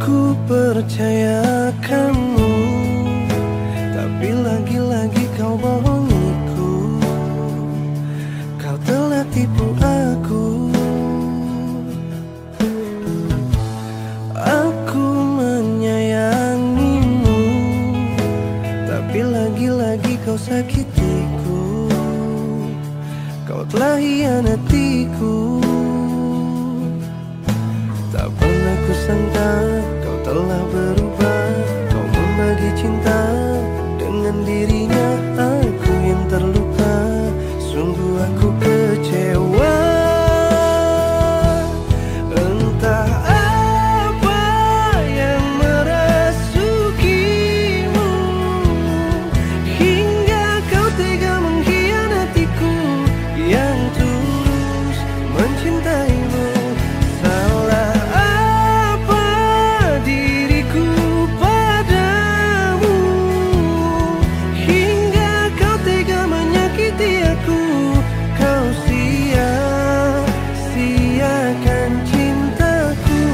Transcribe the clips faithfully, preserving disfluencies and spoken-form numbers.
Aku percaya kamu, tapi lagi-lagi kau bohongiku. Kau telah tipu aku. Aku menyayangimu, tapi lagi-lagi kau sakitiku. Kau telah hianatiku. Tak pernah kusangka kau telah berubah. Kau membagi cinta dengan dirinya. Aku yang terluka, sungguh aku kecewa. Entah apa yang merasukimu, hingga kau tega mengkhianatiku yang tulus mencintaimu. Salah apa diriku padamu, hingga kau tega menyakiti aku. Kau sia-siakan cintaku.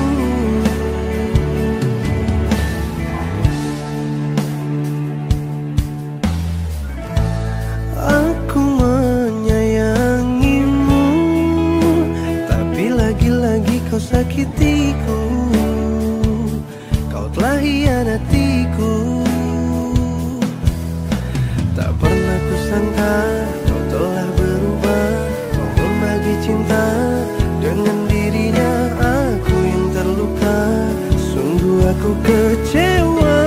Aku menyayangimu, tapi lagi-lagi kau sakitiku. Kau telah hianatiku. Tak pernah kusangka kau telah berubah. Kau membagi cinta dengan dirinya. Aku yang terluka, sungguh aku kecewa.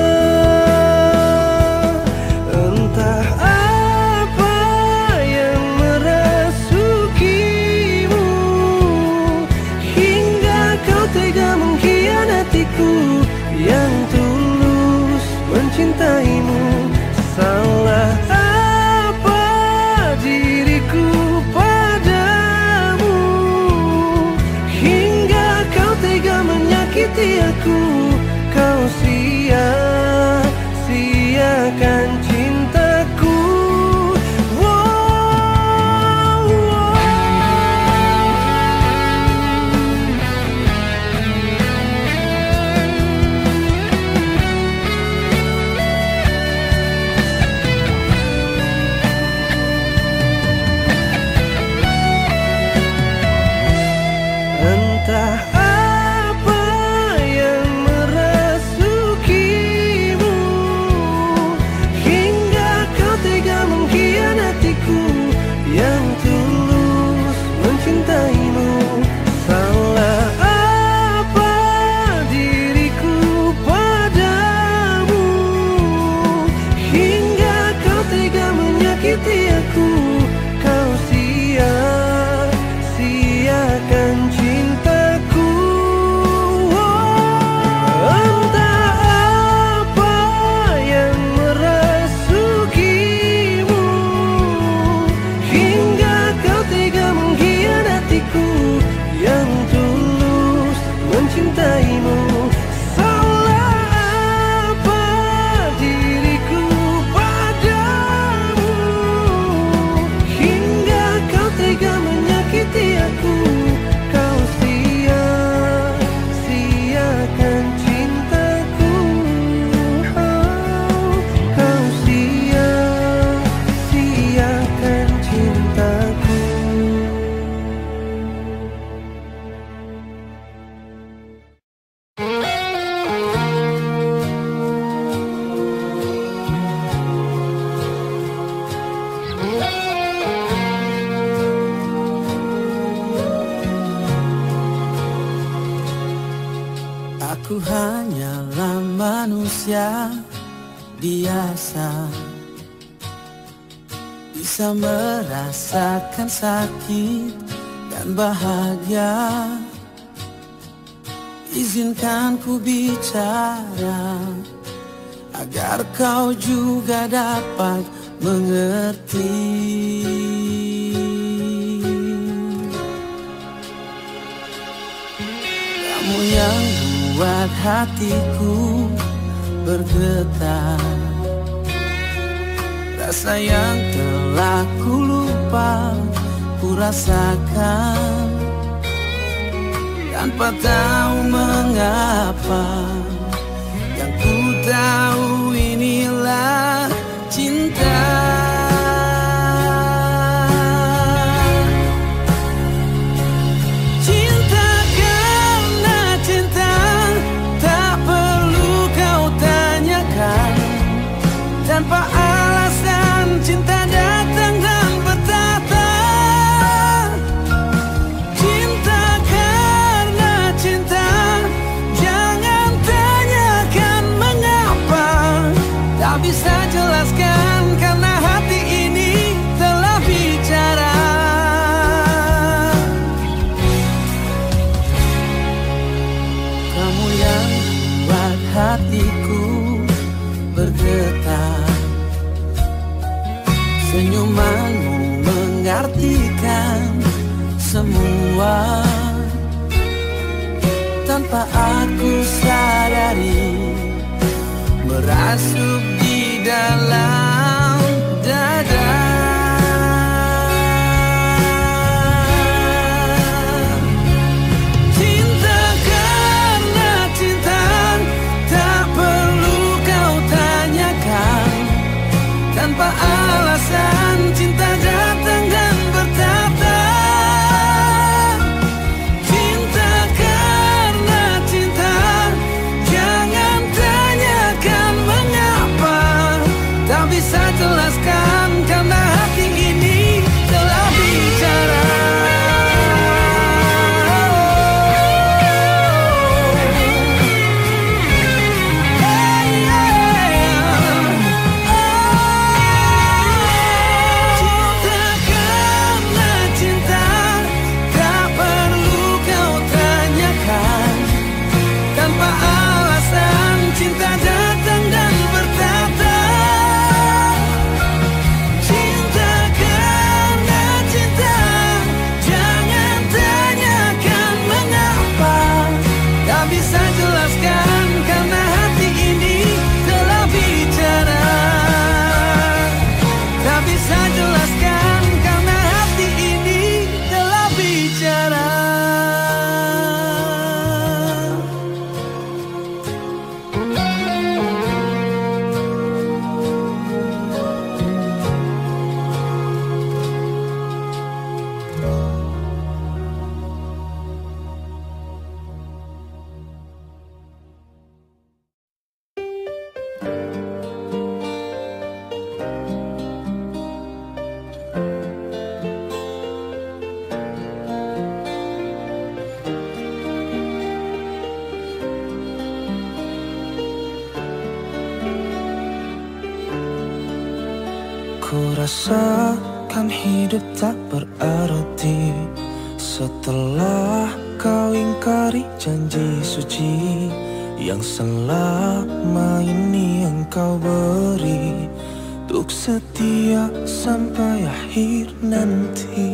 Entah apa yang merasukimu, hingga kau tega mengkhianatiku yang tulus mencintaimu. Salah apa diriku padamu, hingga kau tega menyakiti aku. Kau sia-siakan cintaku. Wow, wow. Entah apa yang merasukimu, hingga kau tega mengkhianatiku yang tulus mencintaimu. Salah apa diriku padamu, hingga kau tega menyakiti aku. Kau sia-siakan cintaku. Entah apa yang merasukimu, hingga kau tega mengkhianatiku yang tulus mencintaimu. Salah apa diriku padamu, hingga kau tega menyakiti aku. Kau sia-siakan cintaku. Oh, kau sia-siakan cintaku. Aku hanyalah manusia biasa, bisa merasakan sakit dan bahagia. Izinkan ku bicara agar kau juga dapat mengerti. Kamu yang buat hatiku bergetar, rasa yang telah ku lupa ku rasakan tanpa tahu mengapa. tahu inilah cinta. Cinta karena cinta, tak perlu kau tanyakan. Tanpa alasan cinta datang dan bertata. Cinta karena cinta, jangan tanyakan mengapa. Tak bisa jelaskan karena hati ini telah bicara. Kamu yang buat hatiku bergetar. Senyumanmu mengartikan semua. Tanpa aku sadari, merasuk di dalam dada. Cinta karena cinta, tak perlu kau tanyakan. Tanpa alasan cinta datang dan bertata. Cinta karena cinta, jangan tanyakan mengapa. Tak bisa jelaskan karena hati ini telah bicara. Cinta datang dan bertata. Cinta karena cinta, jangan tanyakan mengapa. Tak bisa jelaskan karena hati ini telah bicara. Tak bisa jelaskan karena hati ini telah bicara. Ku rasakan hidup tak berarti setelah kau ingkari janji suci yang selama ini engkau beri untuk setia sampai akhir nanti.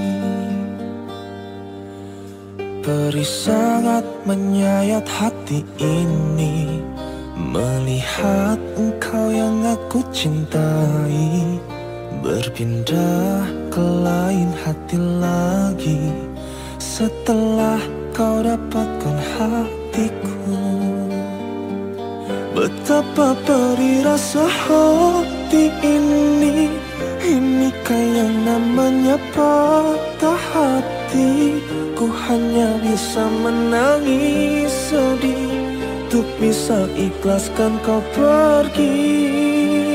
Peri sangat menyayat hati ini melihat engkau yang aku cintai berpindah ke lain hati lagi setelah kau dapatkan hatiku. Betapa perih rasa hati ini, inikah yang namanya patah hati. Ku hanya bisa menangis sedih untuk bisa ikhlaskan kau pergi.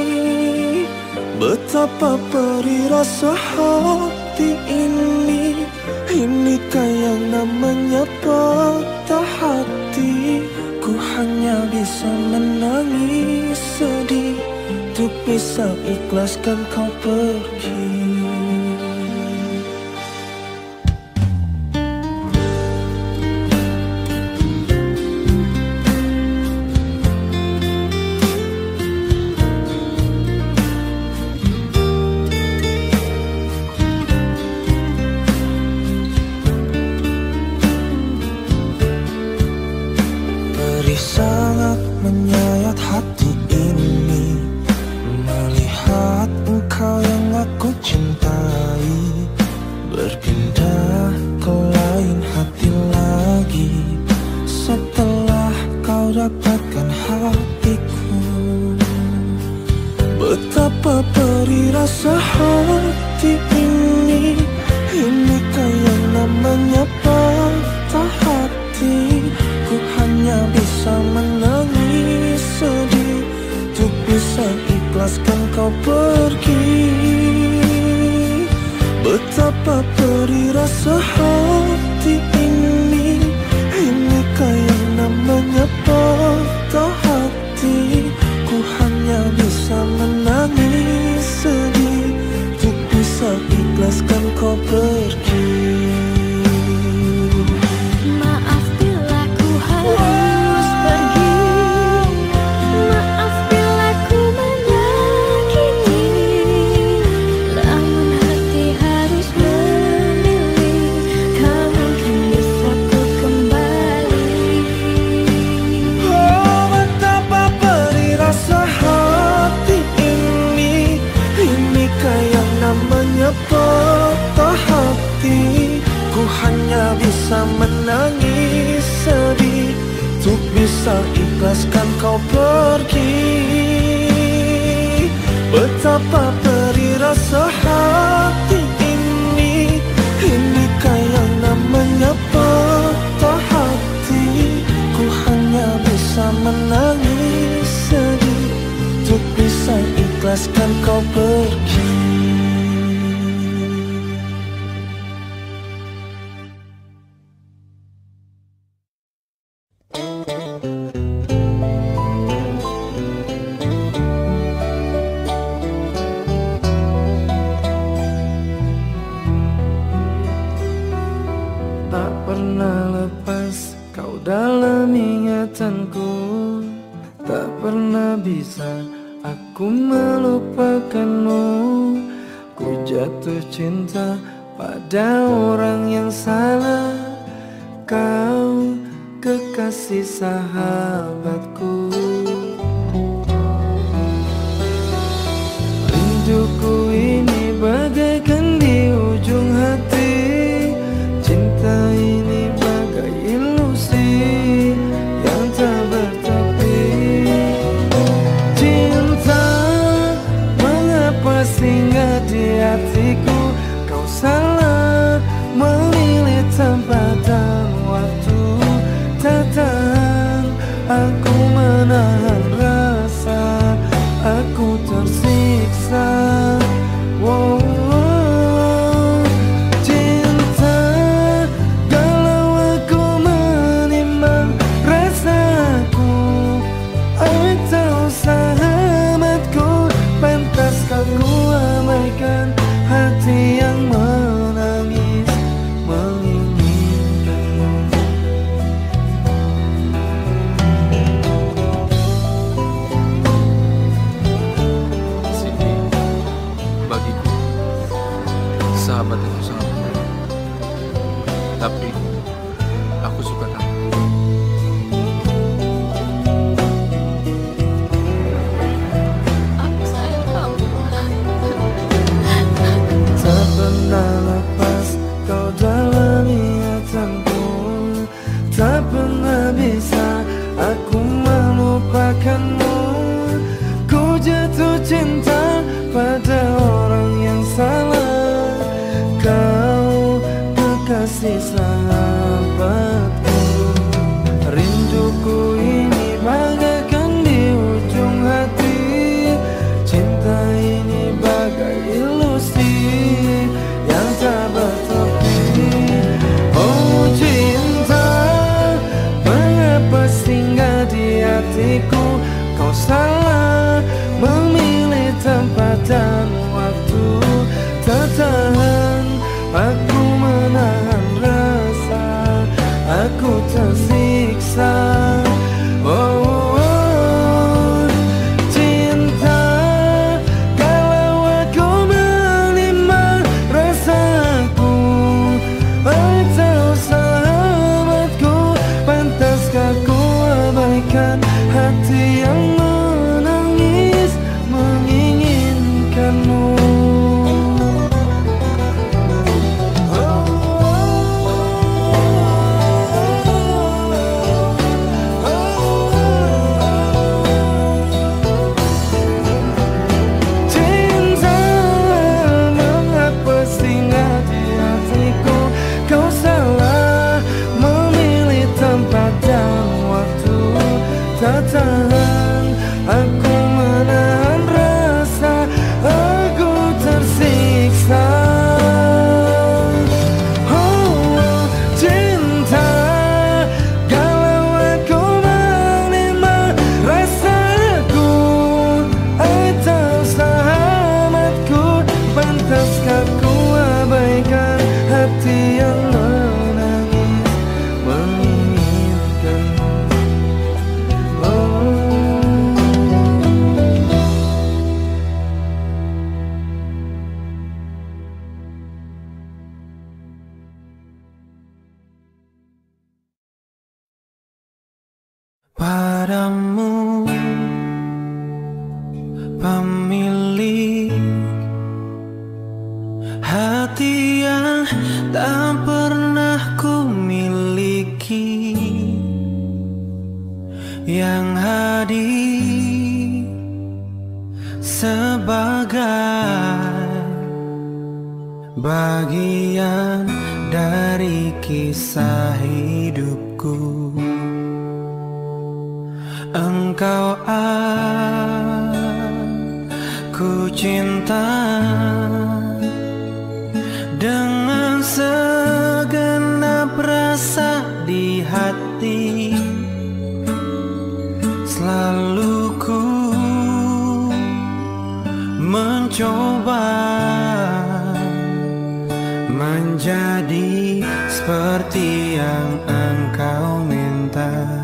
Betapa perih rasa hati ini, inikah yang namanya patah hati. Ku hanya bisa menangis sedih untuk bisa ikhlaskan kau pergi. Sangat menyayat hati ini melihat engkau yang aku cintai berpindah ke lain hati lagi setelah kau dapatkan hatiku. Betapa perih rasa hati ini. Inikah yang namanya patah hati? Ku hanya bisa menangis sedih untuk bisa ikhlaskan kau pergi. Betapa perih rasa hati ini. Inikah yang namanya patah hati? Ku hanya bisa menangis sedih untuk bisa ikhlaskan kau pergi. Maaf bila ku harus pergi, maaf bila ku menyakiti. Namun hati harus memilih, tak mungkin bisa ku kembali. Oh, betapa perih rasa hati ini. Inikah yang namanya patah hati? Ku hanya bisa menangis sedih untuk bisa ikhlaskan kau pergi. Betapa perih rasa hati ini. Inikah yang namanya patah hati? Ku hanya bisa menangis sedih untuk bisa ikhlaskan kau pergi. Tak pernah lepas kau dalam ingatanku, tak pernah bisa aku melupakanmu. Ku jatuh cinta pada orang yang salah. Kau kekasih sahabatku. Rinduku ini bagaikan di ujung hati. Cinta ini bagai ilusi yang tak bertepi. Cinta, mengapa singgah di hatiku? Kau salah memilih tempat dan waktu. Tak tahan aku menahan rasa, aku tersiksa. Wow. Ku abaikan hati yang menangis menginginkanmu. Cindy, bagiku sahabat itu sangat penting. Tapi aku suka kamu. Pernah lepas kau dalam ingatanku, tak pernah bisa aku melupakanmu. Ku jatuh cinta pada orang yang salah. Kau kekasih sahabatku. Rinduku ini bagaikan di ujung hati. Cinta ini bagai ilusi yang tak bertepi. Oh cinta, mengapa singgah di hatiku? Kau salah memilih tempat dan waktu. Tak tahan aku menahan rasa, aku tersiksa. Oh hati yang bertahan, aku menahan rasa, aku tersiksa. Oh cinta, kalau aku menerima rasaku atau sahabatku, pantaskah ku abaikan hati yang menangis menginginkanmu? Oh. Padamu pemilik hati yang tak pernah ku miliki, yang hadir sebagai bagian dari kisah hidupku. Engkau aku cinta dengan segenap rasa di hati. Selalu ku mencoba menjadi seperti yang engkau minta.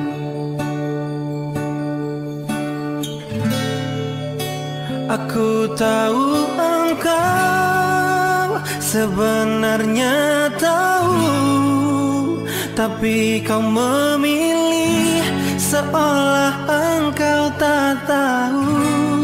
Aku tahu engkau sebenarnya tahu, tapi kau memilih seolah engkau tak tahu.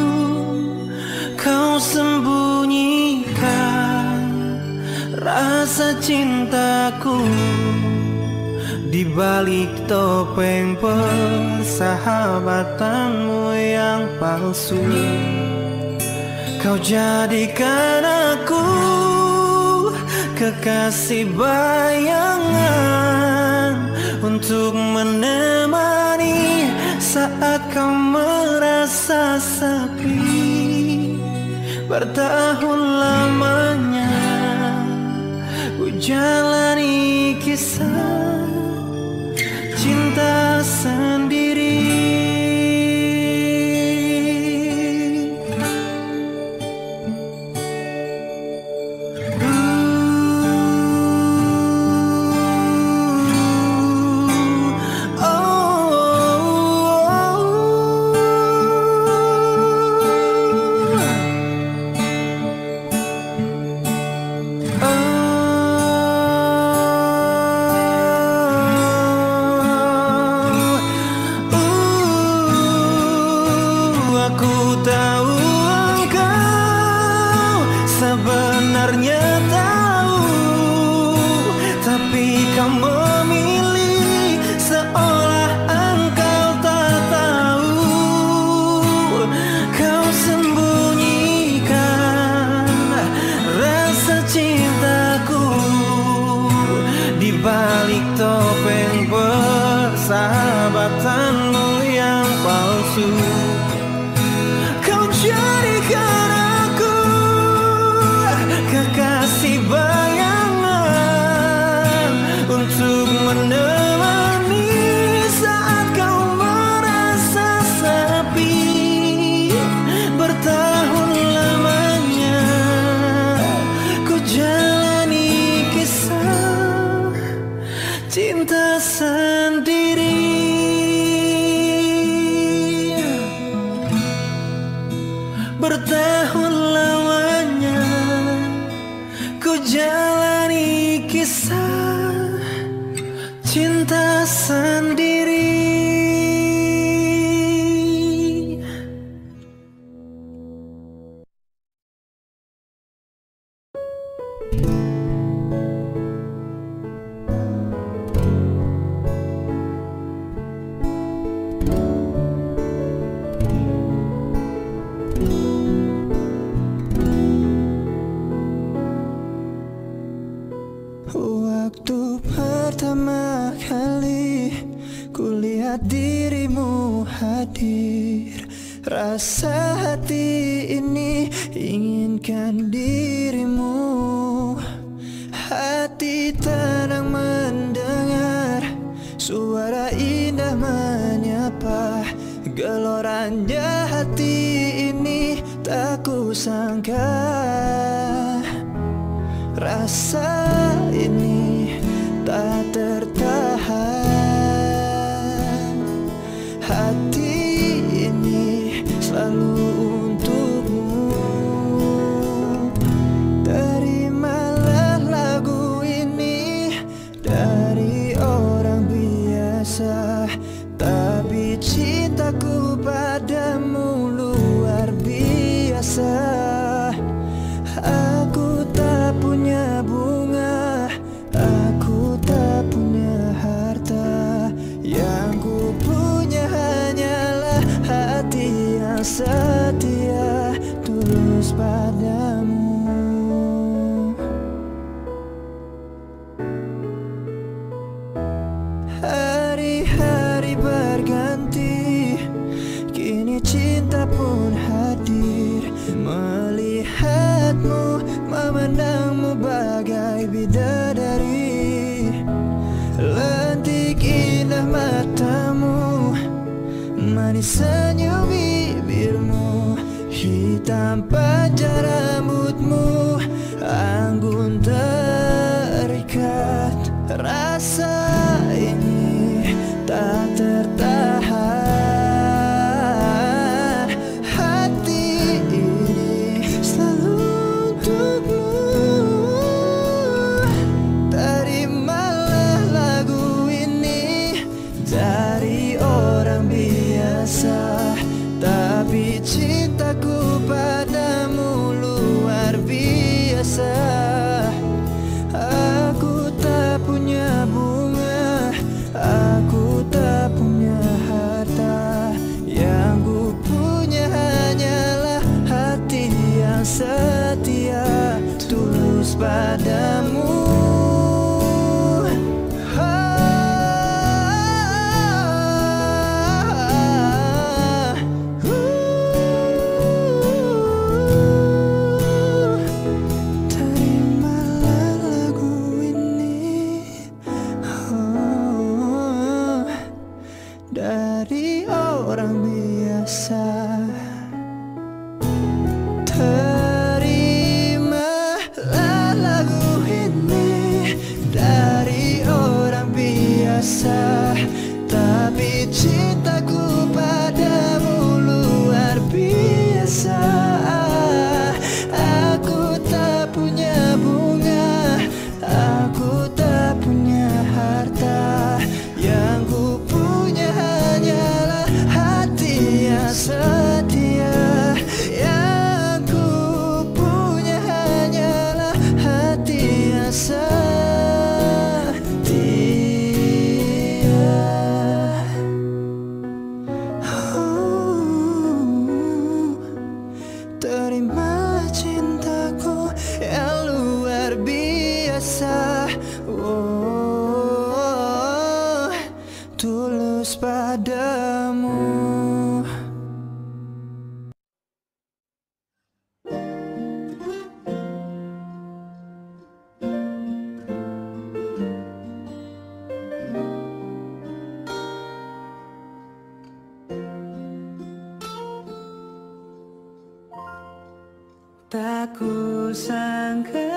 Kau sembunyikan rasa cintaku di balik topeng persahabatanmu yang palsu. Kau jadikan aku kekasih bayangan untuk menemani saat kau merasa sepi. Bertahun lamanya ku jalani kisah cinta sendiri. Balik topeng persahabatanmu yang palsu, kau jadikan aku kekasih bayangan untuk menemani saat kau merasa sepi. Bertahun lamanya ku jalani kisah cinta sendiri. melihat dirimu hadir. Rasa hati ini inginkan dirimu. Hati tenang mendengar suara indah menyapa. Geloranya hati ini tak kusangka. Rasa ini tak tertahan. Hati ini selalu untukmu. Terimalah lagu ini dari orang biasa, tapi cintaku padamu luar biasa. Aku tak punya bunga, aku tak punya harta. Yang ku punya hanyalah hati yang setia, tulus padamu. Hari-hari berganti, kini cinta pun hadir. Melihatmu, memandangmu bagai bidadari. Lentik indah matamu, manis senyum bibirmu, hitam panjang rambutmu, anggun terikat. Rasa ini tak tertahan. Hati ini selalu untukmu. Terimalah lagu ini dari orang biasa, tapi cintaku padamu luar biasa. Aku tak punya bunga, aku tak punya harta. Yang ku punya hanyalah hati yang setia, tulus padamu. Terimalah lagu ini, oh, dari orang biasa. Terimalah lagu ini dari orang biasa, tapi cintaku padamu luar biasa. Aku tak punya bunga, aku tak punya harta. Yang ku punya hanyalah hati yang setia. Yang ku punya hanyalah hati yang setia. Oh, terimalah cintaku yang luar biasa. Oh, tulus padamu. Tak kusangka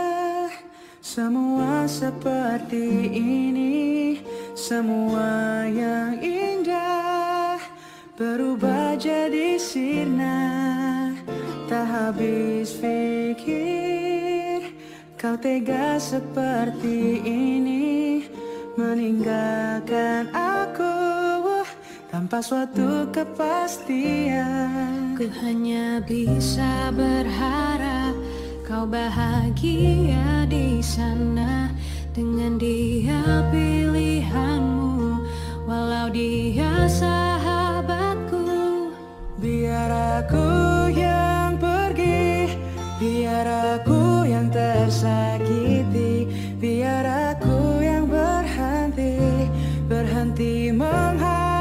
semua seperti ini. Semua yang indah berubah jadi sirna. Tak habis pikir kau tega seperti ini, meninggalkan aku tanpa suatu kepastian. Ku hanya bisa berharap kau bahagia di sana dengan dia pilihanmu, walau dia sahabatku. Biar aku yang pergi, biar aku yang tersakiti, biar aku yang berhenti, berhenti mengharap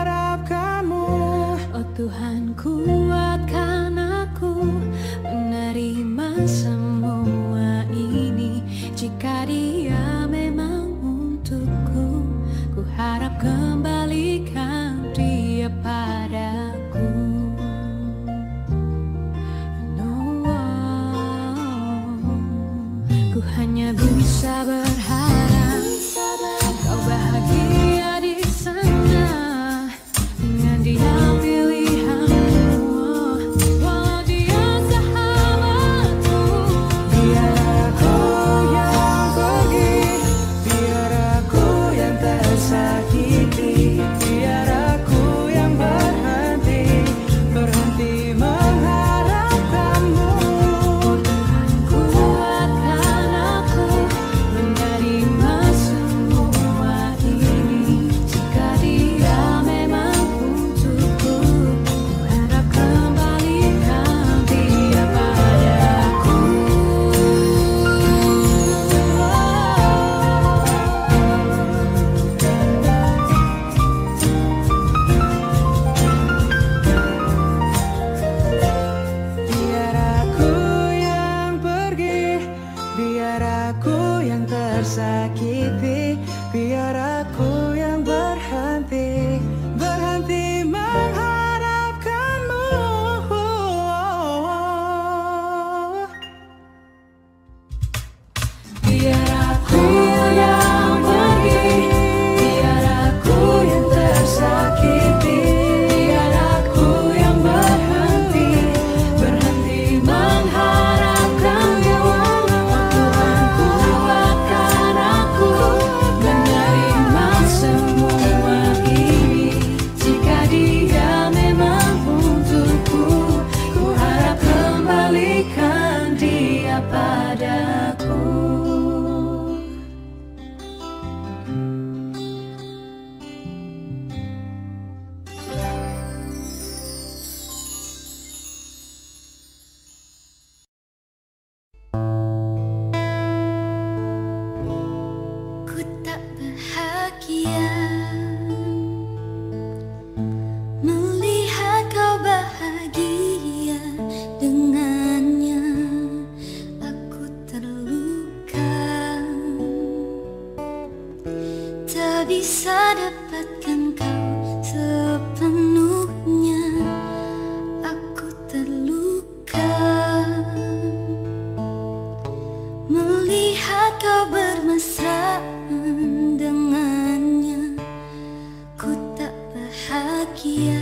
bahagia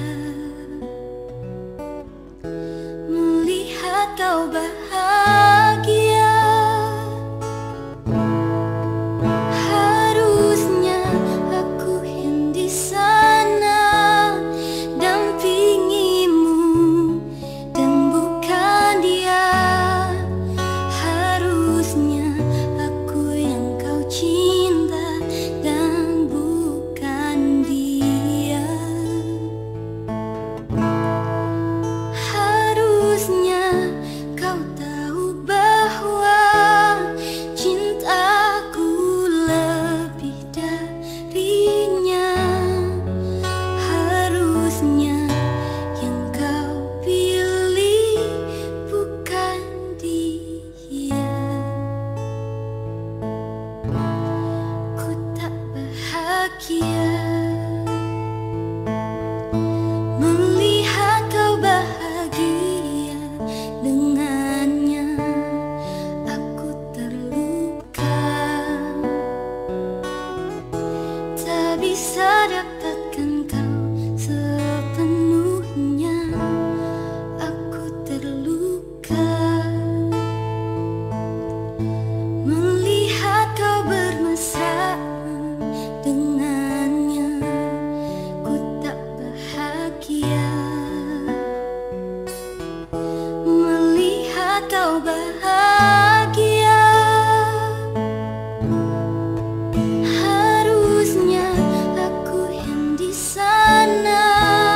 melihat kau bahagia. Harusnya aku yang di sana dampingimu dan bukan dia. Harusnya aku yang kau cinta dan bukan dia. Harusnya kau tahu bahwa cintaku lebih darinya. Harusnya yang kau pilih bukan dia. Ku tak bahagia melihat kau bahagia dengannya. Aku terluka, tak bisa dapatkan kau sepenuhnya. Aku terluka melihat kau bermesraan dengannya. Ku tak bahagia melihat kau bahagia. Harusnya aku yang di sana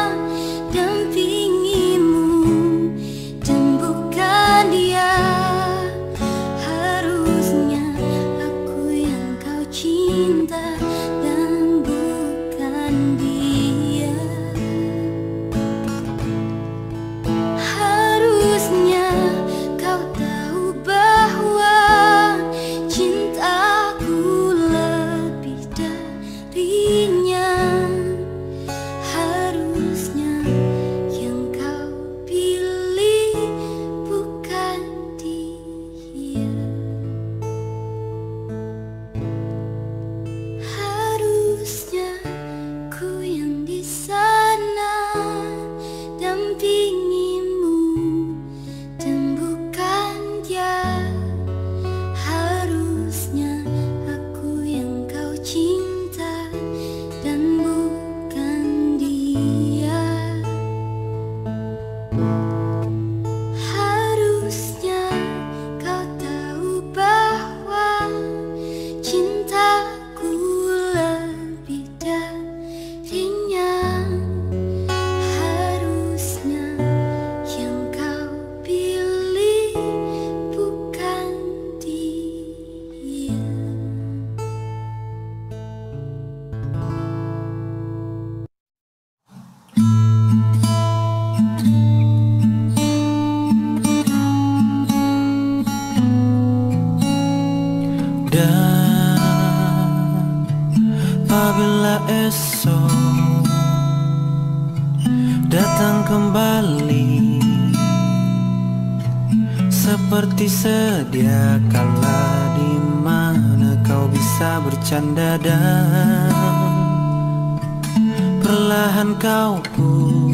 dampingimu dan bukan dia. Harusnya aku yang kau cinta dan bukan dia. Harusnya kau tahu bahwa cintaku lebih darinya. Harusnya yang kau pilih bukan dia. Harusnya ku yang di sana dampingimu dan bukan dia. Harusnya aku yang kau cinta dan bukan dia. Harusnya kau tahu bahwa cintaku lebih darinya. Harusnya yang kau pilih bukan dia. Dan apabila esok datang kembali seperti sedia kala, di mana kau bisa bercanda dan perlahan kau pun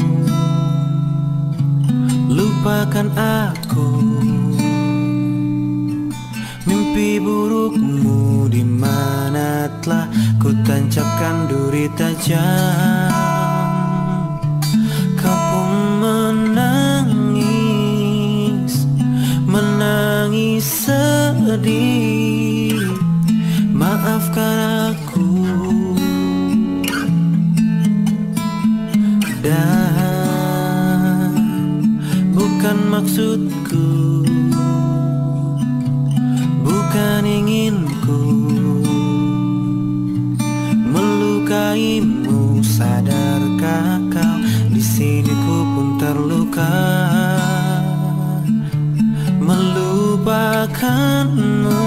lupakan aku. Mimpi burukmu di mana telah ku tancapkan duri tajam. Kau pun menangis, menangis sedih. Maafkan aku. Dan bukan maksudku, bukan inginku melukaimu. Sadarkah kau di sini ku pun terluka, melupakanmu,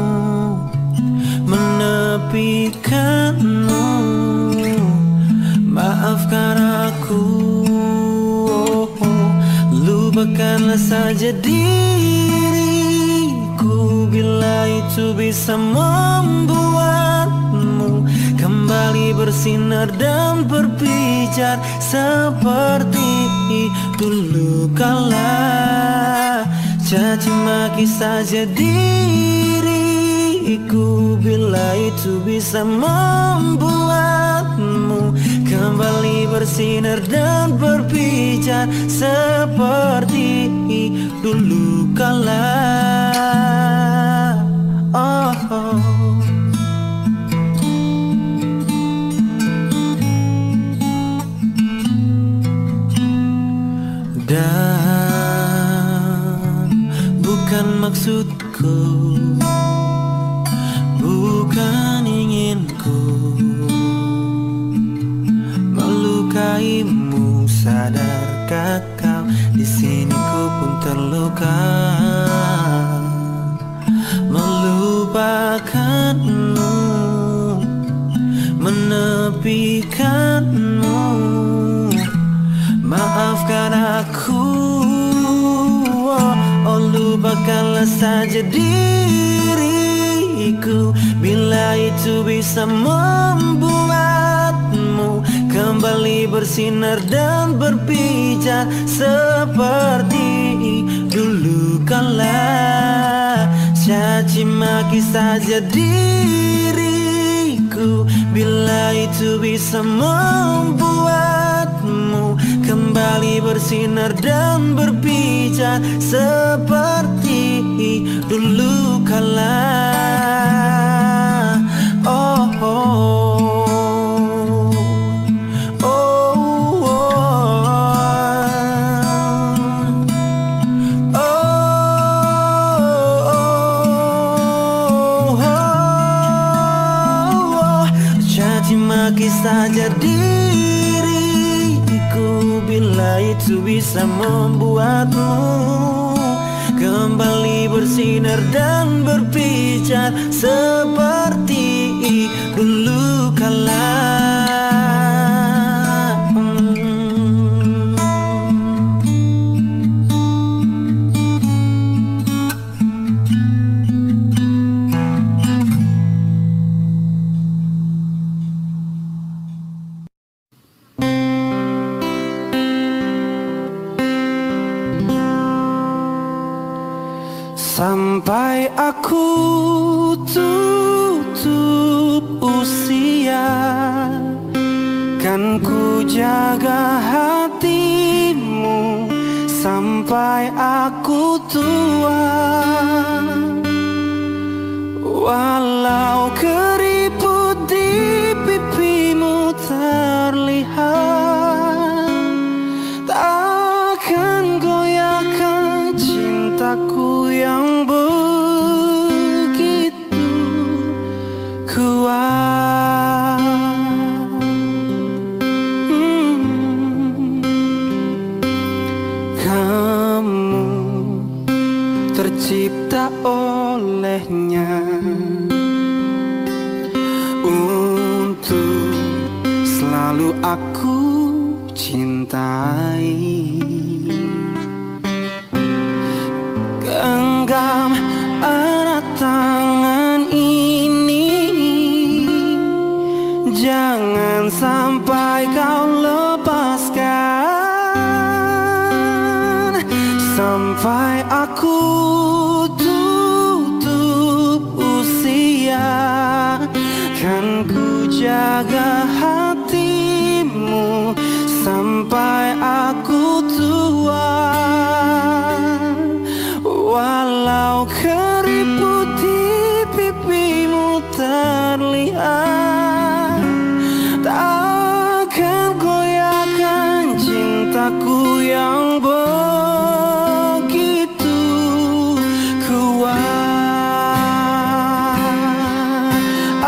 menepikanmu. Maafkan aku, oh, oh. Lupakanlah saja diriku bila itu bisa membuatmu kembali kembali bersinar dan berpijar seperti dulu kala. Caci maki saja diriku bila itu bisa membuatmu kembali bersinar dan berpijar seperti dulu kala. Oh, oh. Dan bukan maksudku, bukan inginku melukaimu. Sadarkah kau di sini ku pun terluka, melupakanmu, menepikanmu. Maafkan aku, oh, oh lupakanlah saja diriku bila itu bisa membuatmu kembali bersinar dan berpijar seperti dulu kala. Caci maki saja diriku bila itu bisa membuatmu kembali bersinar dan berpijar seperti dulu kala. Oh, oh, oh, oh, oh, oh, oh. Caci maki saja diriku bila itu bisa membuatmu kembali bersinar dan berpijar seperti dulu kala. Sampai aku tutup usia, kan ku jaga hatimu sampai aku tua. Walau keriput di pipimu terlihat, takkan goyahkan cintaku yang begitu kuat. hmm. Kamu tercipta olehnya untuk selalu aku cintai. Genggam erat tangan ini, jangan sampai kau lepaskan. Sampai aku tutup usia, kan ku jaga hatimu sampai aku tua. Walau keriput di pipimu terlihat, takkan goyahkan cintaku yang begitu kuat.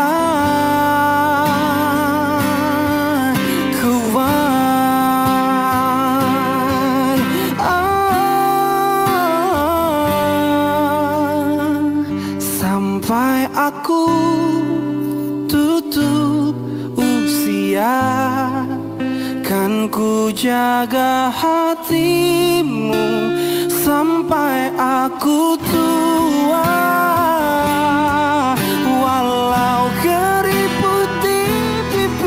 Ah, kuat. Ah, sampai aku tutup usia, kan ku jaga hatimu sampai aku tua. Walau keriput di pipimu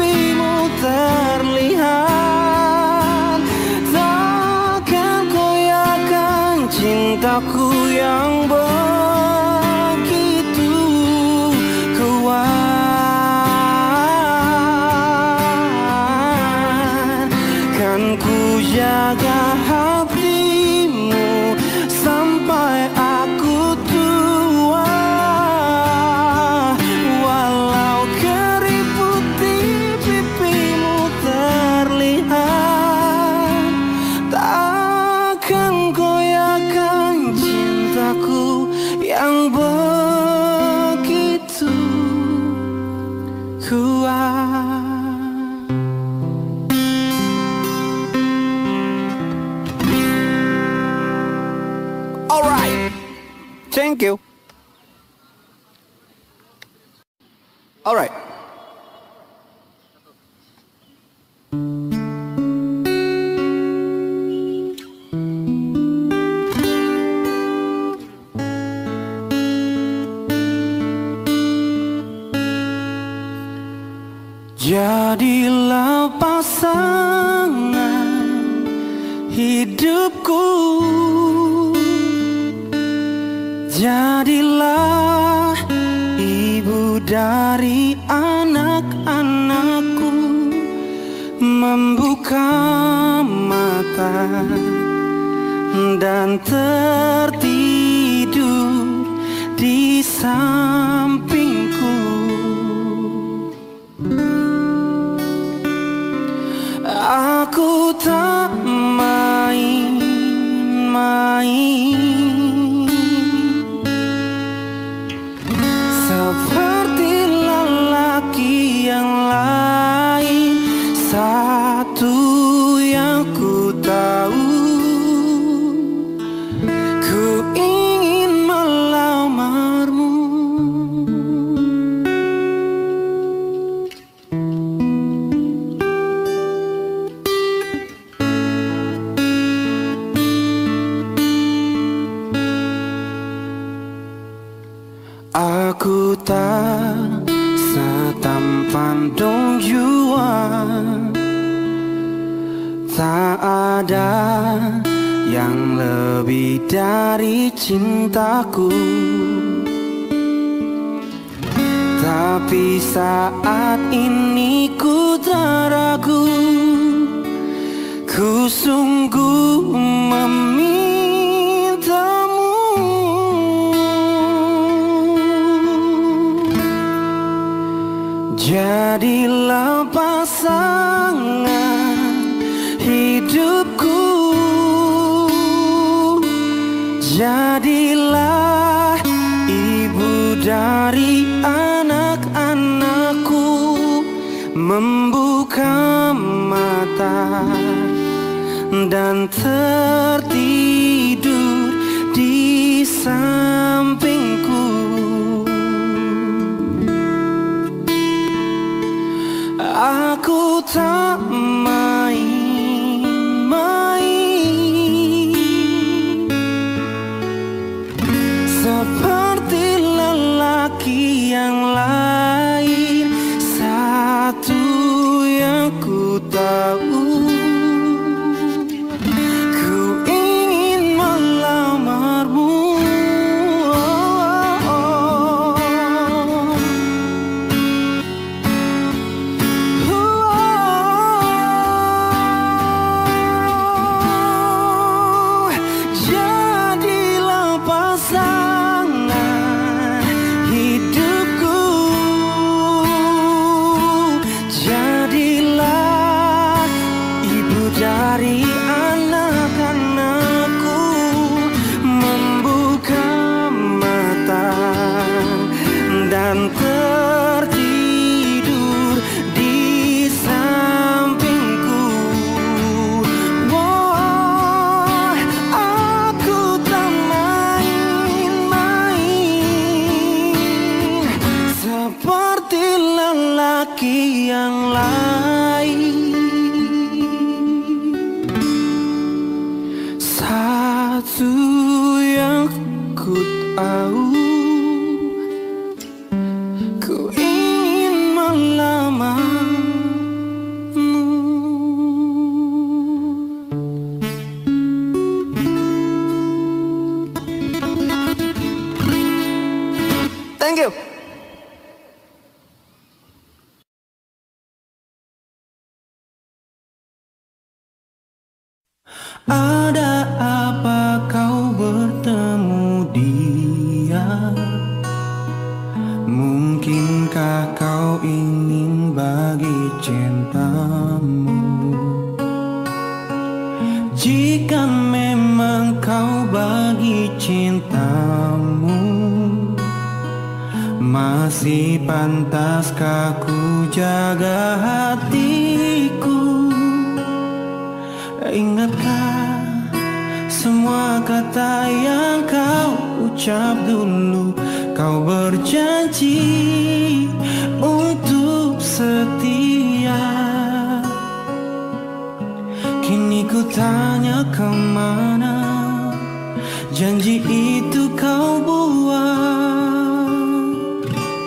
cintaku yang begitu kuat. Kan ku jaga hatimu sampai aku tua. Walau keriput di pipimu terlihat, takkan goyahkan cintaku yang begitu kuat. Alright, thank you. Alright. Jadilah pasangan hidupku, jadilah ibu dari anak-anakku. Membuka mata dan tertidur di sampingku. Aku tak main-main seperti lelaki yang lain. Satu yang ku tahu, ku ingin melamarmu. Aku tak setampan Dong Juan, tak ada yang lebih dari cintaku. Tapi saat ini ku tak ragu, ku sungguh memintamu. Jadilah pasangan hidupku, jadilah ibu dari anak-anakku. Membuka mata dan tertidur di sampingku. Aku tak main-main seperti lelaki yang lain. Satu yang ku tahu, ku ingin melamarmu. Dari anak-anakku. Membuka mata dan tertidur di sampingku. Wah, aku tak main-main seperti lelaki yang lain. Ada apa kau bertemu dia? Mungkinkah kau ingin bagi cintamu? Jika memang kau bagi cintamu, masih pantaskah ku jaga hatiku? Ingatkah semua kata yang kau ucap dulu? Kau berjanji untuk setia. Kini ku tanya kemana janji itu kau buang?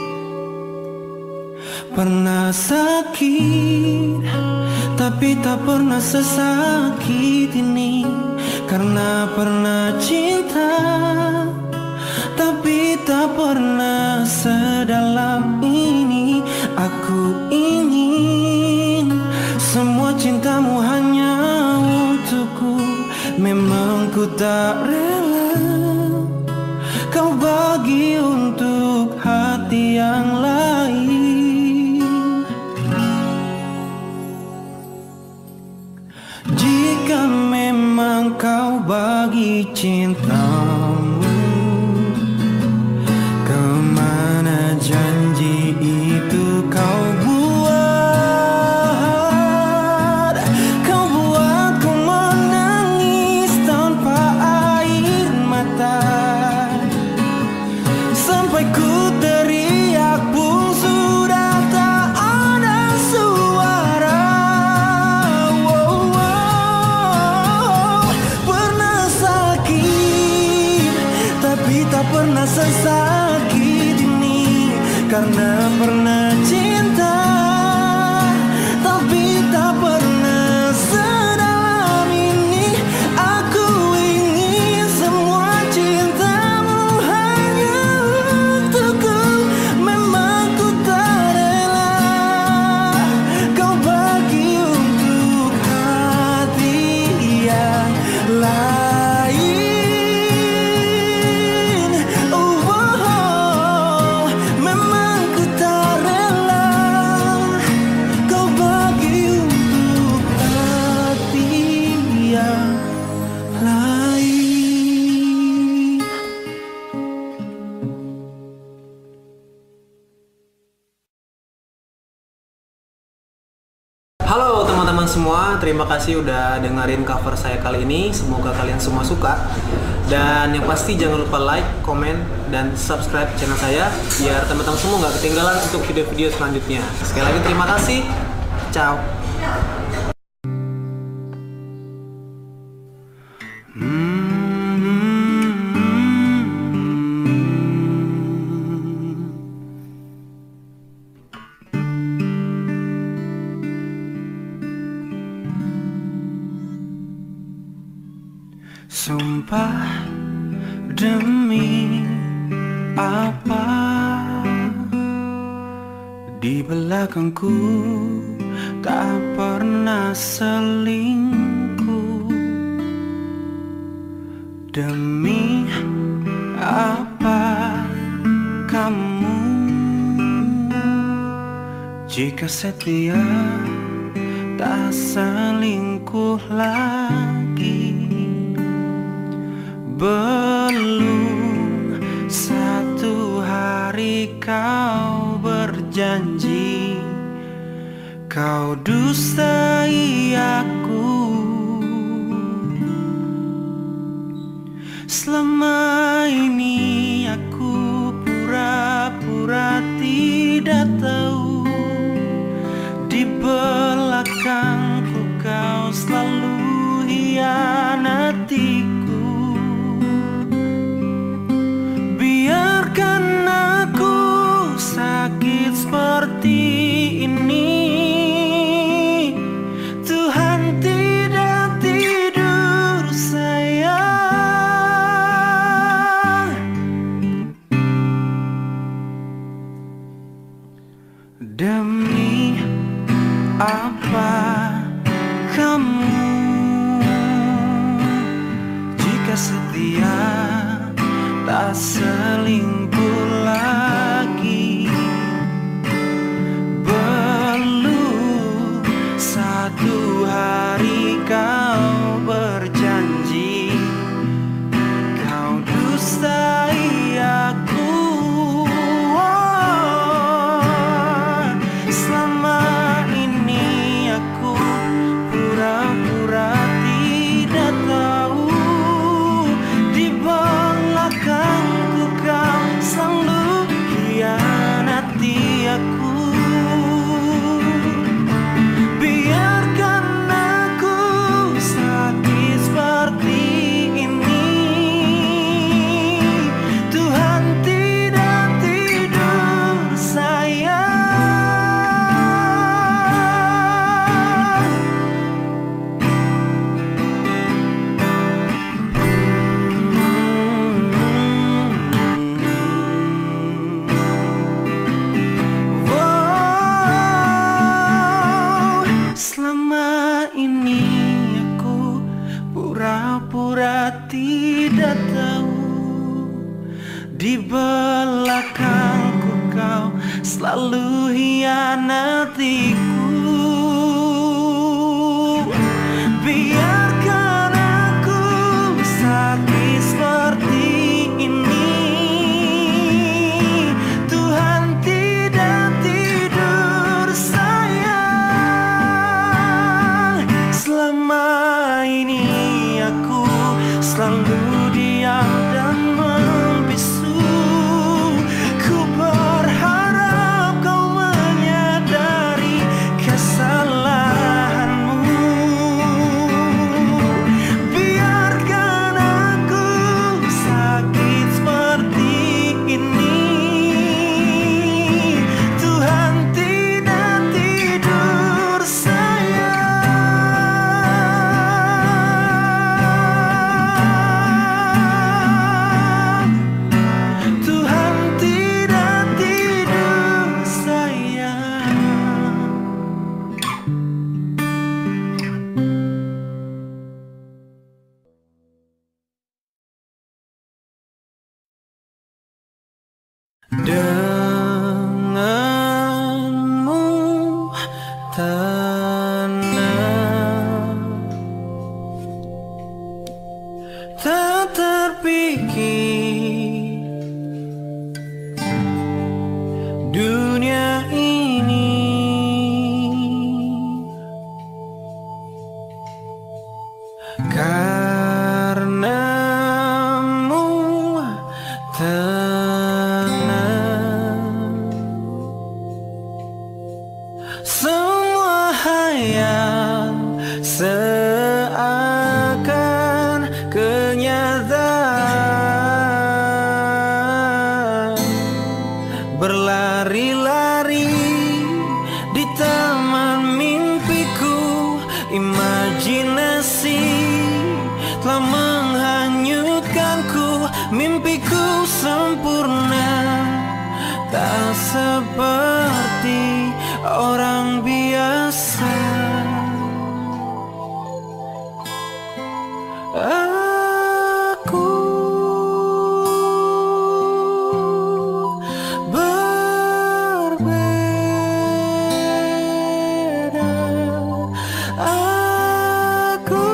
Pernah sakit tapi tak pernah sesakit ini. Karena pernah cinta tapi tak pernah sedalam ini. Aku ingin semua cintamu hanya untukku. Memang ku tak rela kau bagi untuk hati yang lain. Jika memang kau bagi cintamu, kemana janji itu kau buat? Kau buatku menangis tanpa air mata, sampai ku teriak pun sudah tak ada suara. Wow, wow. Pernah sakit tapi tak pernah sesakit ini. Karena pernah cinta tapi tak pernah sedalam ini. Aku ingin semua cintamu hanya untukku. Memang ku tak rela kau bagi untuk hati yang lain. Oh, oh, oh. Memang ku tak rela kau bagi untuk hati yang lain. Halo teman-teman semua, terima kasih udah dengerin cover saya kali ini. Semoga kalian semua suka. Dan yang pasti jangan lupa like, komen, dan subscribe channel saya biar teman-teman semua nggak ketinggalan untuk video-video selanjutnya. Sekali lagi terima kasih. Ciao. Sumpah demi apa di belakangku tak pernah selingkuh. Demi apa kamu jika setia tak selingkuh lagi? Belum satu hari kau berjanji kau dustai aku. Selama ini aku pura-pura tidak tahu, di belakangku kau selalu hianatiku. Biarkan aku sakit seperti ini, Tuhan tidak tidur sayang. Demi apa kamu pura-pura tidak tahu. Di belakangku kau selalu hianatiku. Biarkan aku sakit seperti ini. Tuhan tidak tidur sayang. Selama ini aku selalu diam dan membisu. Ku berharap kau menyadari kesalahanmu. Biarkan aku sakit seperti ini. Tuhan tidak tidur sayang. Tuhan tidak tidur sayang. Denganmu tenang, tak terpikir dunia ini. Karenamu tenang, semua hayal seakan kenyataan. Berlari-lari di taman mimpiku, imajinasi telah menghanyutkanku. Mimpiku sempurna, tak seperti orang biasa. Aku berbeda. Aku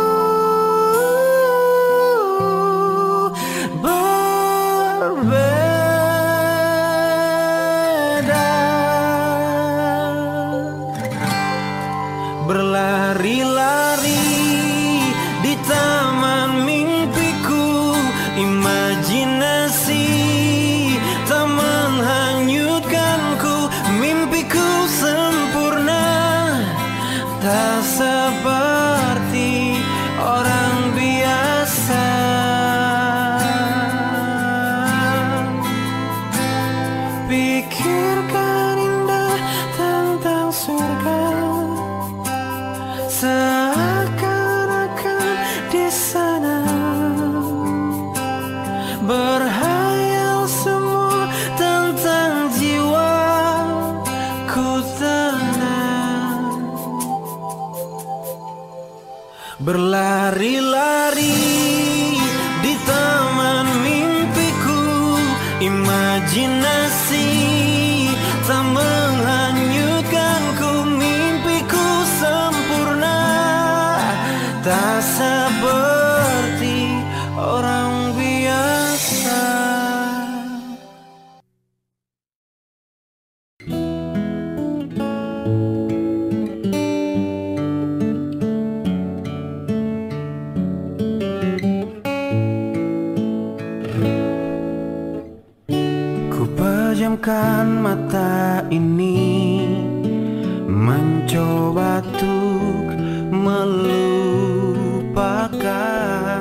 berbeda. Berlari-lari di taman mimpiku, imajinasi tak menghanyutkanku. Mimpiku sempurna, tak seperti orang biasa. Pikirkan indah tentang surga, seakan-akan di sana. Berhayal semua tentang jiwa ku tenang. Berlari-lari di taman mimpiku, imajinasi tak menghanyutkanku. Mimpiku sempurna, tak seperti orang biasa. Ku pejamkan mata ini, mencoba untuk melupakan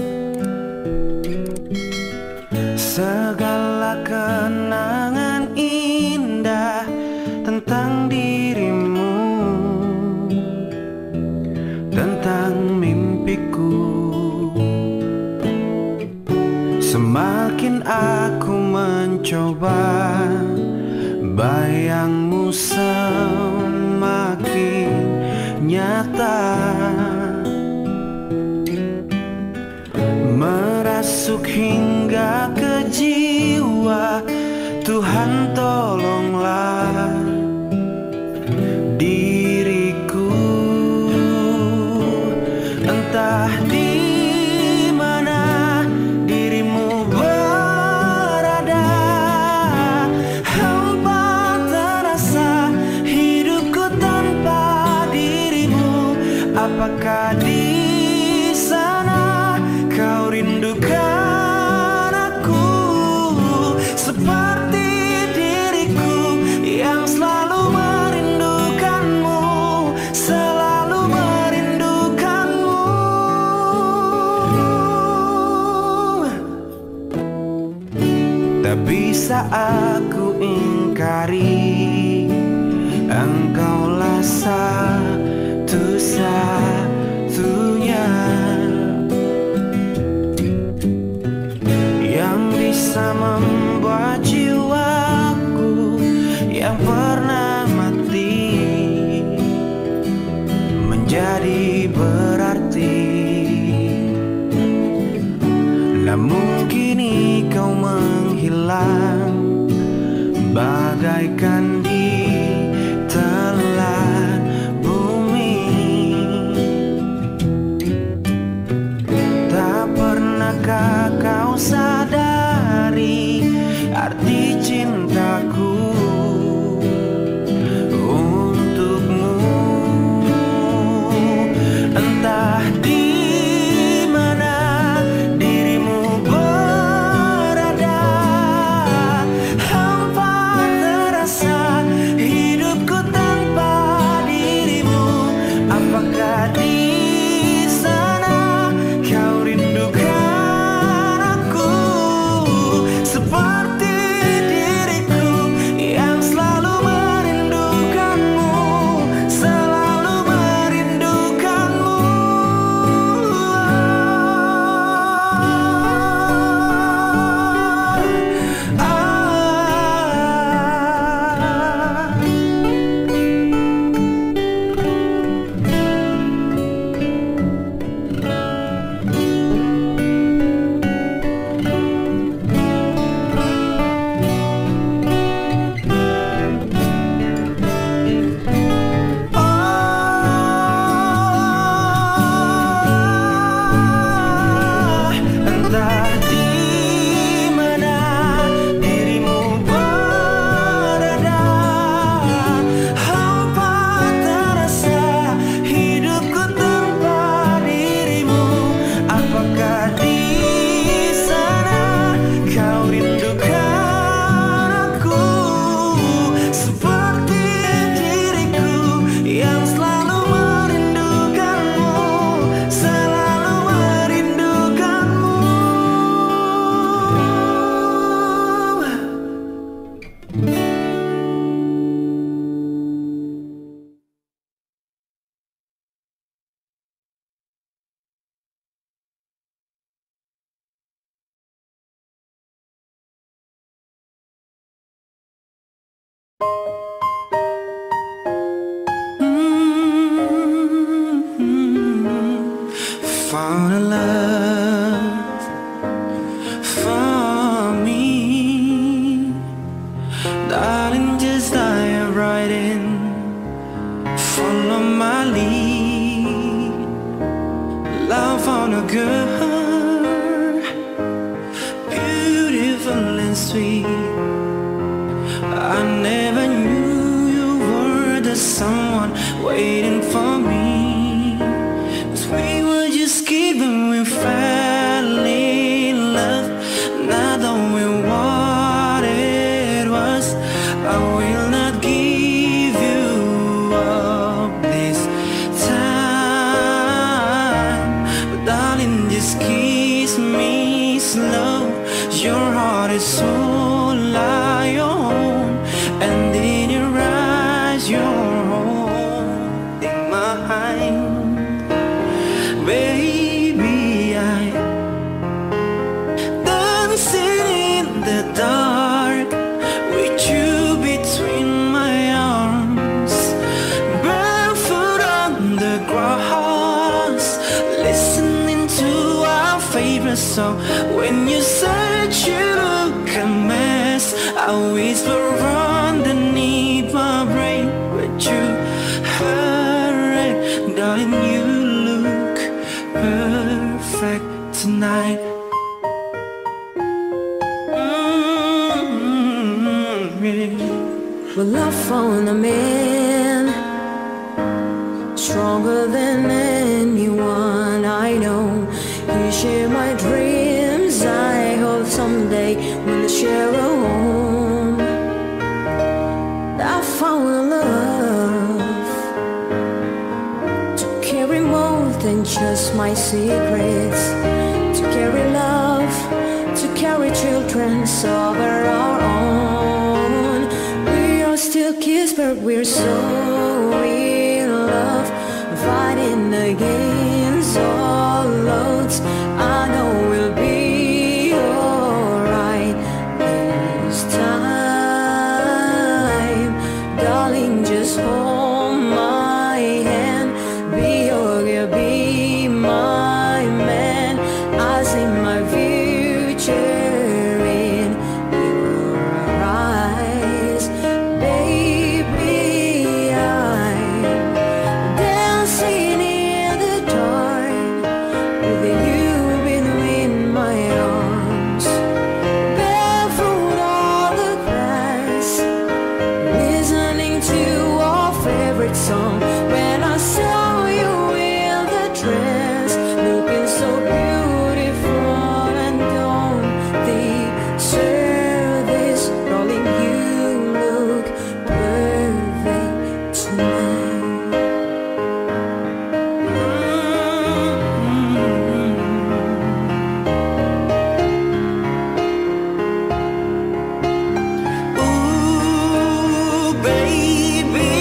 segala kenangan indah tentang dirimu, tentang mimpiku. Semakin aku mencoba, bayangmu semakin nyata. masuk hingga ke jiwa. Tuhan tolonglah diriku, entah di mana dirimu berada. Hampa terasa hidupku tanpa dirimu. Apakah di sana kau rindukan aku seperti diriku yang selalu merindukanmu, selalu merindukanmu. Tak bisa aku ingkari, engkaulah satu-satunya yang bisa membuat jiwaku yang pernah mati menjadi berarti. Namun kini kau menghilang bagaikan di telan bumi. Tak pernahkah kau sadari arti cintaku untukmu? Entah di mana dirimu berada, hampa terasa hidupku tanpa dirimu. Apakah di sana kau rindukan aku seperti diriku yang selalu merindukanmu, selalu merindukanmu. Entah di mana dirimu berada, hampa terasa hidupku tanpa dirimu. Apakah di sana kau rindukan aku seperti diriku yang selalu merindukanmu, selalu merindukanmu. Found a love for me, darling, just dive right in, follow my lead. Love on a girl, beautiful and sweet. I never knew you were the someone waiting for me. 'Cause we were just kids when we fell in love, not knowing what it was. I will not give you up this time, but darling, just kiss me slow. Your heart is so like your own, and in your eyes you're holding mine. Baby, I dancing in the dark with you between my arms, barefoot on the grass, listening to our favorite song. When you search, you look a mess. I whisper underneath my brain, but you hurry, darling, you look perfect tonight. Well, I found a man stronger than anyone I know. He shared my dreams. I hope someday we'll share a home. I found a love to carry more than just my secrets, to carry love, to carry children of our own. We are still kids, but we're so in love, fighting against all odds. I know we'll be alright this time. Darling, just hold my hand. Be your girl, be my man. I see my future in your eyes, baby. I'm dancing in the dark with you between my arms, barefoot on the grass, listening to our favorite song. When I saw you in the dress, looking so beautiful, and don't deserve this, darling, you look perfect tonight. Ooh, baby,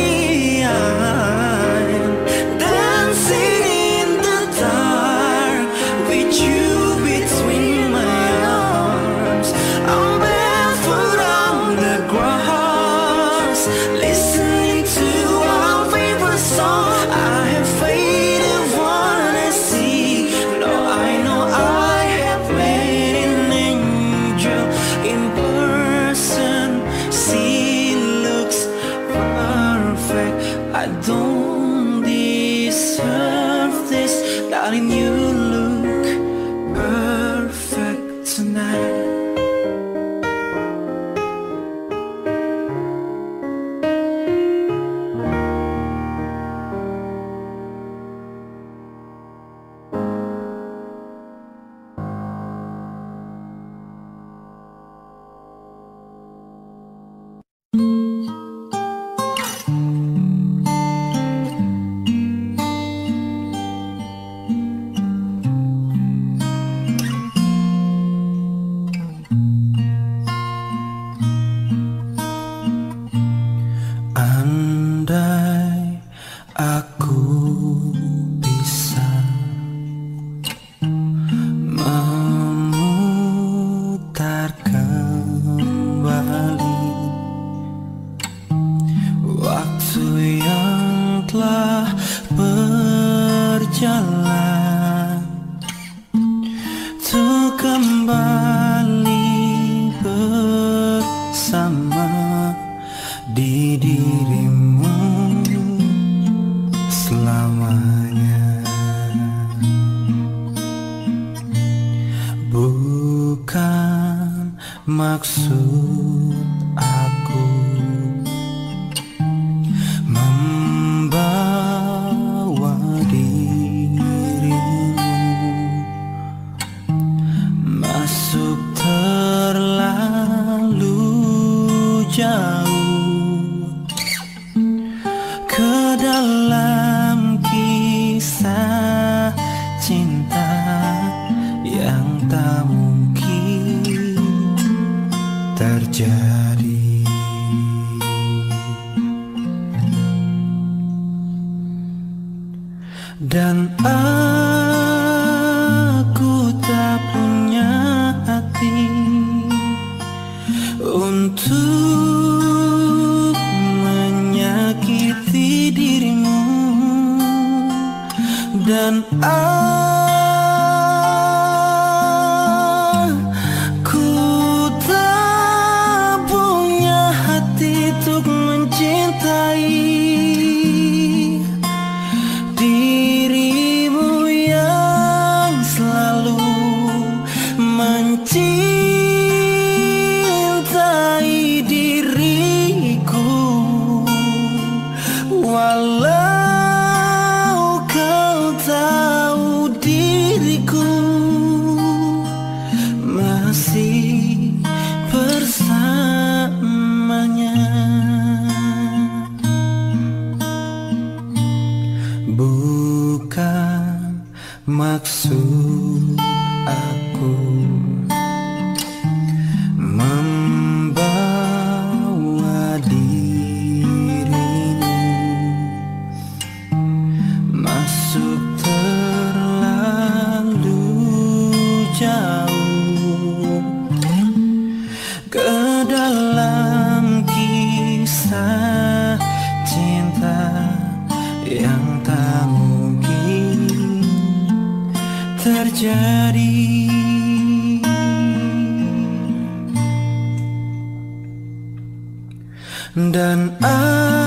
I'm dancing in the dark with you between my arms. I'm barefoot on the grass, listening to our favorite song. I have faith in what I see. No, I know I have met an angel in person. She looks perfect. I don't deserve this, darling, you look perfect tonight. Andai aku bisa memutar kembali waktu yang telah berjalan, untuk kembali bersama di dirimu selamanya. Bukan maksud aku membawa dirimu masuk terlalu jauh ke dalam kisah cinta yang tak mungkin terjadi. Dan aku tak punya hati untuk menyakiti dirimu, dan maksud aku membawa dirimu masuk terlalu jauh ke dalam kisah cinta yang tak mungkin terjadi. Dan